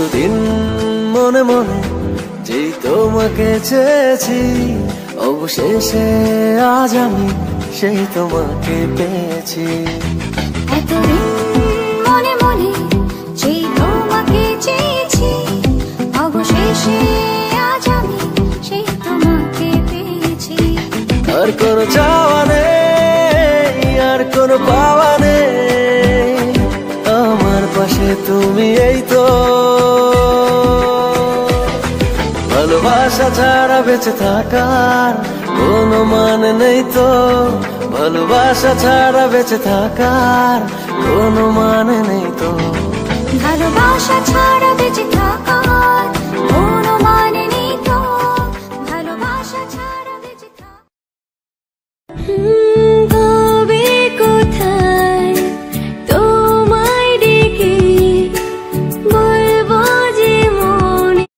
এতদিন মনে মনে যেই তোমাকে চেয়েছি, অবশেষে আজ আমি সেই তোমাকে পেয়েছি। এতদিন মনে মনে যেই তোমাকে চেয়েছি, অবশেষে আজ আমি সেই তোমাকে পেয়েছি। আর কোনো চাওয়া নেই, আর কোনো পাওয়া নেই, আমার পাশে তুমি এই তো। ভালোবাসা ছাড়া বেঁচে থাকার কোনো মানে নেই তো, ভালোবাসা ছাড়া বেঁচে থাকার কোনো মানে নেই তো। ভালোবাসা ছাড়া বেঁচে